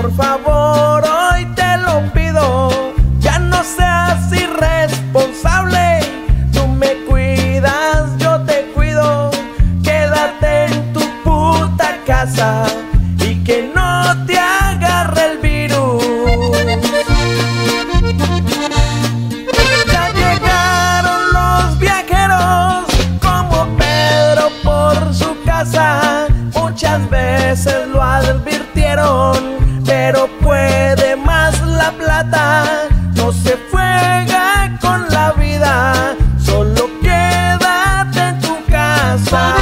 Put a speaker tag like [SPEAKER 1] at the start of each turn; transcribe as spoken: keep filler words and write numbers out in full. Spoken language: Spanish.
[SPEAKER 1] Por favor, hoy te lo pido, ya no seas irresponsable. Tú me cuidas, yo te cuido. Quédate en tu puta casa y que no te agarre el virus. Ya llegaron los viajeros como Pedro por su casa. Muchas veces lo advirtieron, pero puede más la plata. No se juega con la vida, solo quédate en tu casa.